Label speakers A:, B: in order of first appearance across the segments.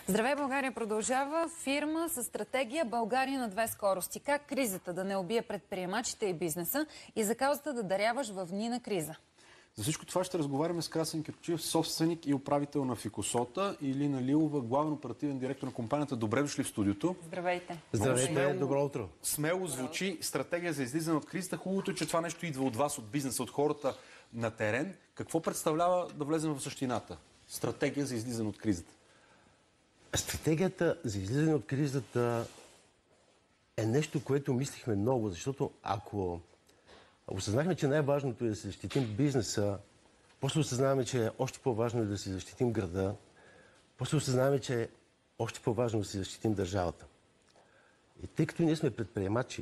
A: Здравей, България продължава. Фирма с стратегия България на две скорости. Как кризата да не убие предприемачите и бизнеса и за каузата да даряваш в дни на криза?
B: За всичко това ще разговаряме с Красен Кирчиев, собственик и управител на Фикосота, и Лина Лилова, главен оперативен директор на компанията. Добре дошли в студиото.
A: Здравейте.
C: Здравейте, добро утро.
B: Смело звучи стратегия за излизане от кризата. Хубавото е, че това нещо идва от вас, от бизнеса, от хората на терен. Какво представлява да влезем в същината? Стратегия за излизане от кризата.
C: Стратегията за излизане от кризата е нещо, което мислихме много, защото ако осъзнахме, че най-важното е да се защитим бизнеса, после осъзнаваме, че е още по-важно е да си защитим града, после осъзнаваме, че е още по-важно да си защитим държавата. И тъй като ние сме предприемачи,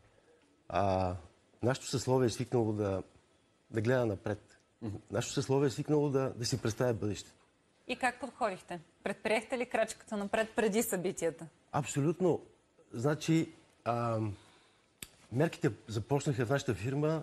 C: нашето съсловие е свикнало да гледа напред. Нашето съсловие е свикнало да си представя бъдещето.
A: И как подходихте? Предприехте ли крачката напред преди събитията?
C: Абсолютно. Значи, мерките започнаха в нашата фирма,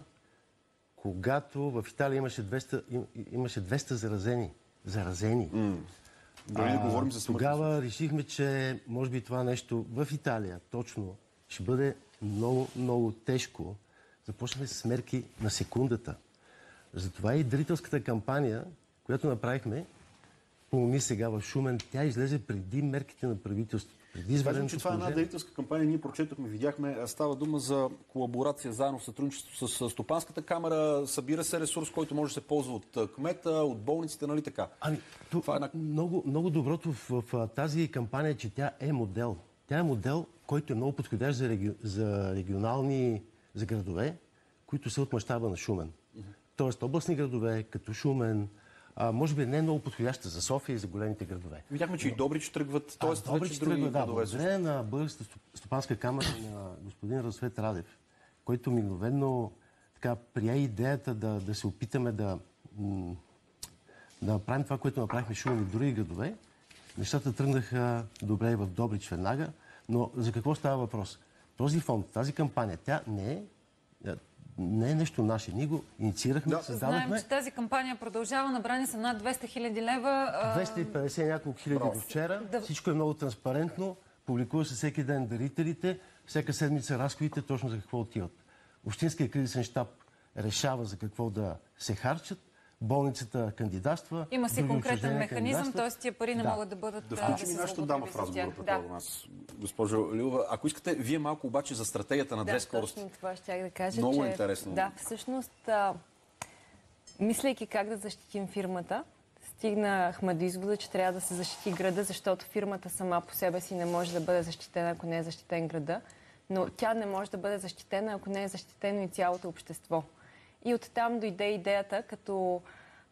C: когато в Италия имаше 200 заразени.
B: Дали да говорим за смъртност?
C: Тогава решихме, че може би това нещо в Италия точно ще бъде много, много тежко. Започнахме с мерки на секундата. Затова и дарителската кампания, която направихме, помни сега в Шумен, тя излезе преди мерките на правителството.
B: Кажем, че това е една дарителска кампания. Ние прочетохме, видяхме, става дума за колаборация заедно в сътрудничество с Стопанската камара. Събира се ресурс, който може да се ползва от кмета, от болниците, нали така?
C: Това е много доброто в тази кампания, че тя е модел. Тя е модел, който е много подходящ за регионални, за градове, които са от мащаба на Шумен. Тоест областни градове, като Шумен, може би не е много подходяща за София и за големите градове.
B: Видяхме, че и Добрич тръгват, т.е.
C: Добрич тръгва, да. Благодарение на Българската стопанска камара на господин Разсвет Радев, който мигновено прия идеята да се опитаме да направим това, което направихме в Шумен и в други градове. Нещата тръгнаха добре и в Добрич веднага, но за какво става въпрос? Този фонд, тази кампания, тя не е нещо наше. Ние го инициирахме, създадохме.
A: Знаем, че тази кампания продължава. Набрани са над 200 000 лева.
C: 250 няколко хиляди до вчера. Всичко е много транспарентно. Публикува се всеки ден дарителите. Всяка седмица разходите точно за какво отиват. Общинския кризисен щаб решава за какво да се харчат. Болницата кандидатства.
A: Има си конкретен механизъм, т.е. тия пари не могат да бъдат...
B: Да включим и нашата дама в разговора у нас, госпожо Лилова. Ако искате, вие малко обаче за стратегията на две скорости.
D: Точно това щях да кажа,
B: много интересно.
D: Да, всъщност, мислейки как да защитим фирмата, стигнахме до извода, че трябва да се защити града, защото фирмата сама по себе си не може да бъде защитена, ако не е защитен града, но тя не може да бъде защитена, ако не е защитено и цялото общество. И оттам дойде идеята, като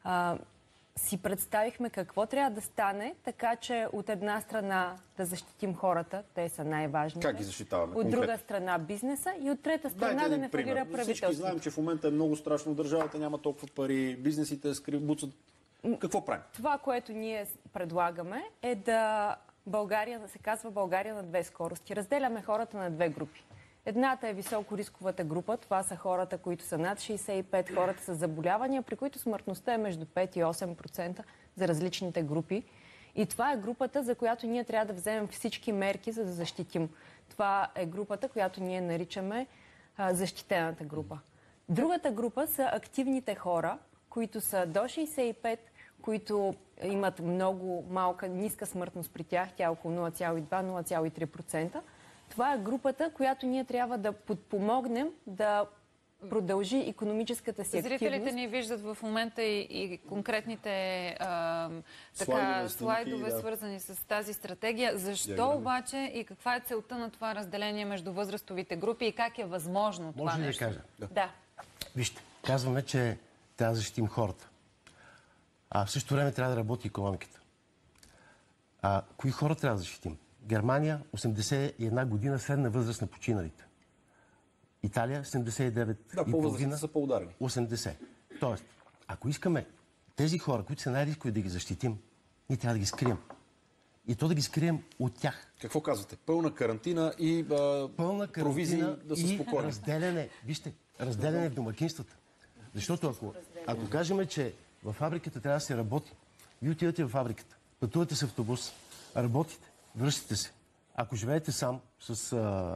D: си представихме какво трябва да стане, така че от една страна да защитим хората, те са най-важните.
B: Как ги защитаваме?
D: От друга страна бизнеса и от трета страна да не фалира правителството.
B: Всички знаем, че в момента е много страшно, държавата няма толкова пари, бизнесите буцат. Какво правим?
D: Това, което ние предлагаме е да се казва България на две скорости. Разделяме хората на две групи. Едната е високорисковата група. Това са хората, които са над 65, хората с заболявания, при които смъртността е между 5 и 8% за различните групи. И това е групата, за която ние трябва да вземем всички мерки, за да защитим. Това е групата, която ние наричаме защитената група. Другата група са активните хора, които са до 65, които имат много малка, ниска смъртност при тях. Тя е около 0,2-0,3%. Това е групата, която ние трябва да подпомогнем да продължи икономическата си активност.
A: Зрителите ни виждат в момента и конкретните слайдове, свързани с тази стратегия. Защо обаче и каква е целта на това разделение между възрастовите групи и как е възможно това нещо?
C: Може да кажа?
A: Да.
C: Вижте, казваме, че трябва да защитим хората. В същото време трябва да работи икономиката. Кои хора трябва да защитим? Германия 81 година средна възраст на починалите. Италия 79
B: и половина са по-ударени.
C: 80. Тоест, ако искаме тези хора, които са най-рискови да ги защитим, ние трябва да ги скрием. И то да ги скрием от тях.
B: Какво казвате? Пълна карантина и провизии да са спокойни.
C: Разделяне. Вижте, разделяне в домакинствата. Защото ако кажем, че във фабриката трябва да се работи, вие отивате във фабриката, пътувате с автобус, Работите, връщате се. Ако живеете сам с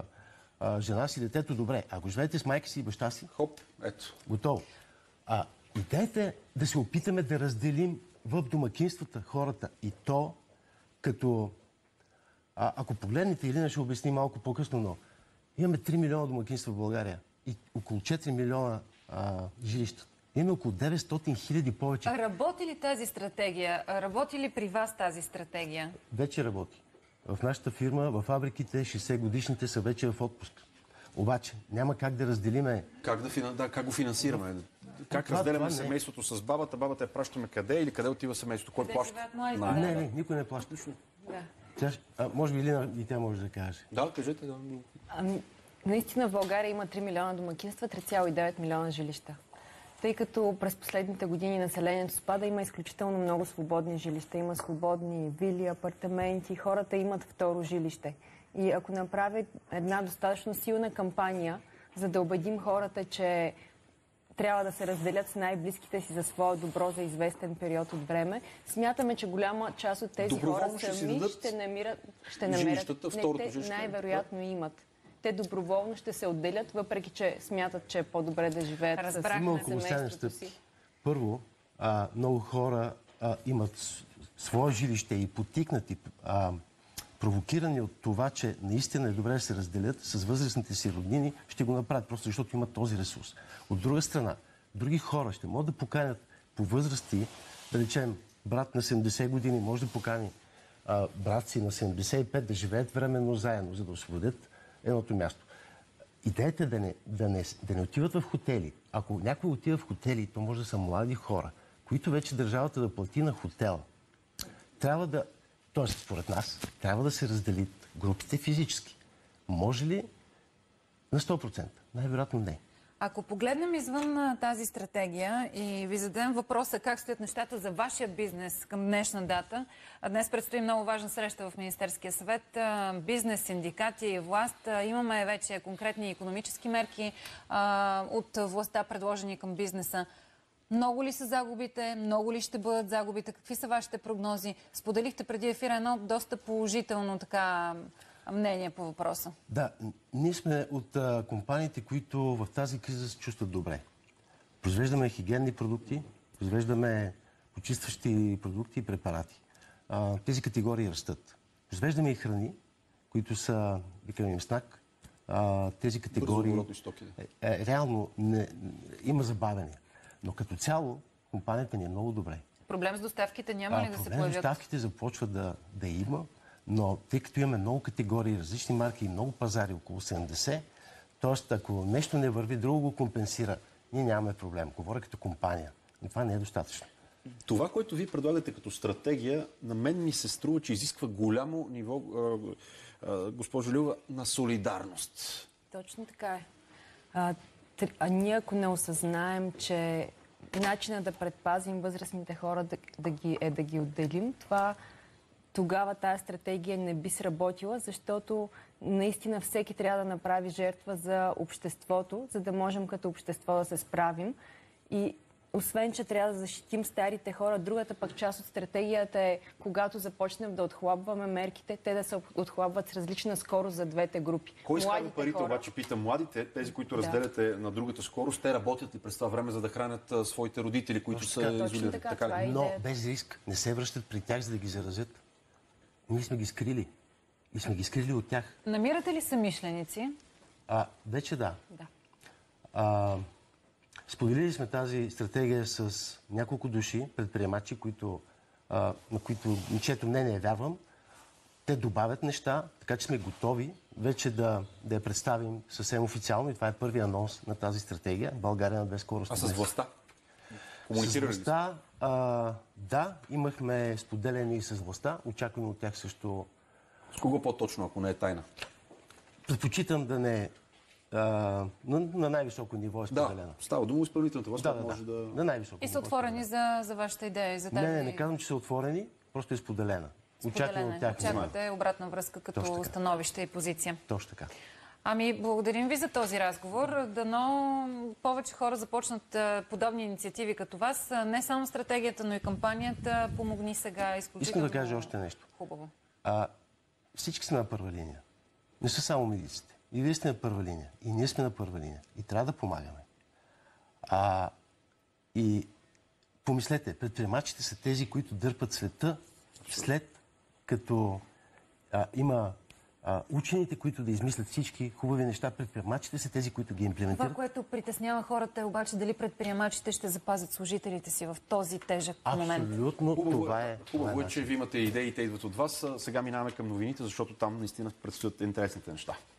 C: жена си, детето, добре. Ако живеете с майка си и баща си,
B: Хоп, ето.
C: готово. Идеята е да се опитаме да разделим в домакинствата хората. И то като... ако погледнете, Илина ще обясни малко по-късно, но имаме 3 милиона домакинства в България и около 4 милиона жилища. Имаме около 900 хиляди повече.
A: Работи ли тази стратегия? Работи ли при вас тази стратегия?
C: Вече работи. В нашата фирма, в фабриките, 60 годишните са вече в отпуск. Обаче няма как да разделиме...
B: Как го финансираме? Как разделяме семейството с бабата? Бабата я пращаме къде или къде отива семейството? Кой плаща?
C: Не, никой не плаща. Може би Илина и тя може да каже.
B: Да, кажете. Да.
D: Наистина в България има 3 милиона домакинства, 3,9 милиона жилища. Тъй като през последните години населението спада, има изключително много свободни жилища. Има свободни вили, апартаменти, хората имат второ жилище. И ако направят една достатъчно силна кампания, за да убедим хората, че трябва да се разделят с най-близките си за свое добро за известен период от време, смятаме, че голяма част от тези хора сами ще намерят. Те най-вероятно имат. Те доброволно ще се отделят, въпреки че смятат, че е по-добре да живеят с семейството си.
C: Първо, много хора имат свое жилище и потикнати, провокирани от това, че наистина е добре да се разделят с възрастните си роднини, ще го направят, просто защото имат този ресурс. От друга страна, други хора ще могат да поканят по възрасти, да речем, брат на 70 години може да покани брат си на 75 да живеят временно заедно, за да освободят едното място. Идеята е да не отиват в хотели. Ако някой отива в хотели, то може да са млади хора, които вече държавата да плати на хотела. Трябва да... Тоест, според нас, трябва да се разделят групите физически. Може ли? На 100%. Най-вероятно не.
A: Ако погледнем извън тази стратегия и ви зададем въпроса как стоят нещата за вашия бизнес към днешна дата, днес предстои много важна среща в Министерския съвет. Бизнес, синдикати и власт. Имаме вече конкретни икономически мерки от властта, предложени към бизнеса. Много ли са загубите? Много ли ще бъдат загубите? Какви са вашите прогнози? Споделихте преди ефира едно доста положително мнение по въпроса.
C: Да, ние сме от компаниите, които в тази криза се чувстват добре. Произвеждаме хигиенни продукти, произвеждаме почистващи продукти и препарати. Тези категории растат. Произвеждаме и храни, които са, викаме им снак. Тези категории реално има забавяне. Но като цяло компанията ни е много добре.
A: Проблем с доставките няма ли да се появят?
C: Проблем с доставките започва да има, но тъй като имаме много категории, различни марки и много пазари, около 70, т.е. ако нещо не върви, друго го компенсира, ние нямаме проблем. Говоря като компания. Но това не е достатъчно.
B: Това, което ви предлагате като стратегия, на мен ми се струва, че изисква голямо ниво, госпожо Лилова, на солидарност.
D: Точно така е. Ние ако не осъзнаем, че начина да предпазим възрастните хора да ги отделим, тогава тази стратегия не би сработила, защото наистина всеки трябва да направи жертва за обществото, за да можем като общество да се справим. И освен, че трябва да защитим старите хора, другата пък част от стратегията е, когато започнем да отхлабваме мерките, те да се отхлабват с различна скорост за двете групи.
B: Кой изкарва парите, обаче питам младите, тези, които разделяте на другата скорост, те работят ли през това време, за да хранят своите родители, които са изолирани?
C: Но без риск. Не се връщат при тях, за да ги заразят. Ние сме ги скрили. И сме ги скрили от тях.
A: Намирате ли съмишленици?
C: Вече да. Споделили сме тази стратегия с няколко души, предприемачи, на чието мнение вярвам. Те добавят неща, така че сме готови вече да я представим съвсем официално. И това е първият анонс на тази стратегия. България на две скорости.
B: А с властта?
C: С властта, да, имахме споделени с властта. Очакваме от тях също...
B: С кого по-точно, ако не е тайна?
C: Предпочитам да не... на най-високо ниво е споделено.
B: Да, става дума изпълнителната власт, може да...
C: На най-високо
A: ниво. И са отворени за вашата идея? За
C: тази... Не казвам, че са отворени, просто е споделена.
A: Очаквате обратна връзка като становище и позиция.
C: Точно така.
A: Благодарим ви за този разговор. Дано повече хора започнат подобни инициативи като вас. Не само стратегията, но и кампанията Помогни сега. Изключително
C: искам да кажа още нещо.
A: Хубаво.
C: Всички сме на първа линия. Не са само медиците. И вие сте на първа линия. И ние сме на първа линия. И трябва да помагаме. И помислете, предприемачите са тези, които дърпат света, след като има учените, които да измислят всички хубави неща. Предприемачите са тези, които ги имплементират.
A: Това, което притеснява хората е обаче дали предприемачите ще запазят служителите си в този тежък момент.
C: Абсолютно, това е.
B: Хубаво е, че ви имате идеи, те идват от вас. Сега минаваме към новините, защото там наистина предстоят интересните неща.